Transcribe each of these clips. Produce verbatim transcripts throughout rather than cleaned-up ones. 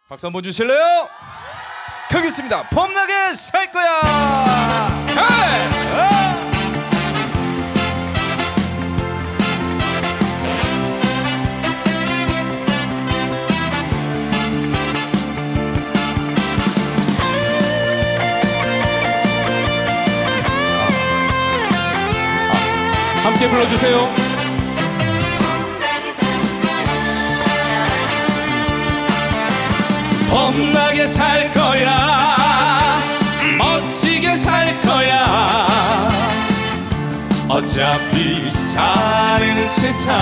박수 한번 주실래요? 가겠습니다. 봄나게 살 거야. 헤이! 아! 함께 불러주세요. 봄나게 살 거야, 멋지게 살 거야. 어차피 사는 세상,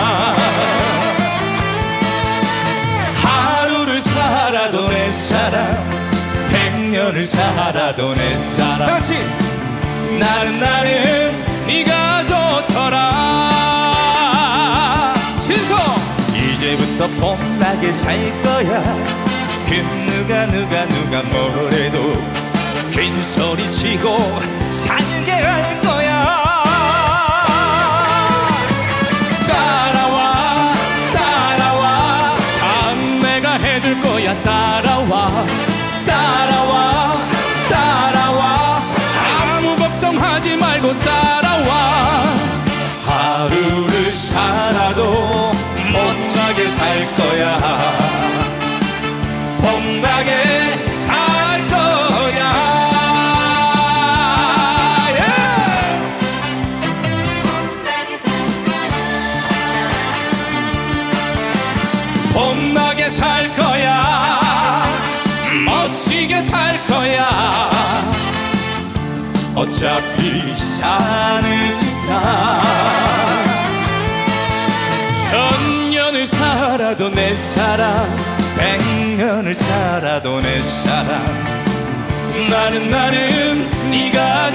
하루를 살아도 내 사랑, 백년을 살아도 내 사랑. 다시 나는 나는 네가 좋더라. 신성 이제부터 봄나게 살 거야. 그 누가 누가 누가 뭐래도 큰 소리 치고 살게 할 거야. 따라와 따라와, 다음 내가 해줄 거야. 따라와 따라와 따라와, 아무 걱정하지 말고 따라와. 하루를 살아도 멋지게 살 거야. 봄나게 살 거야. yeah! 봄나게 살 거야, 멋지게 살 거야. 어차피 사는 세상, 천년을 살아도 내 사랑, 백년을 살아도 내 사랑. 나는 나는 네가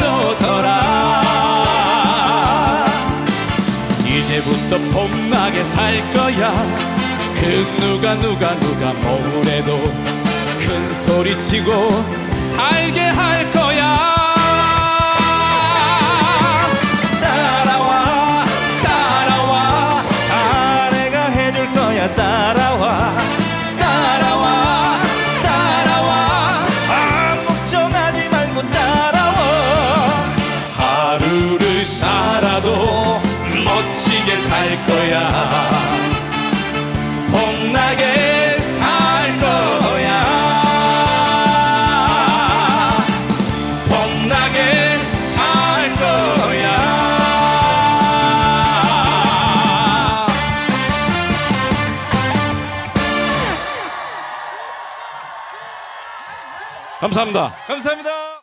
좋더라. 이제부터 봄나게 살 거야. 그 누가 누가 누가 뭐래도 큰 소리 치고 살게 할 거야. 따라와 따라와, 다 내가 해줄 거야. 따라와 따라와 따라와, 아무 걱정하지 말고 따라와. 하루를 살아도 멋지게 살 거야. 봄나게 살 거야. 봄나게 살 거야. 감사합니다. 감사합니다.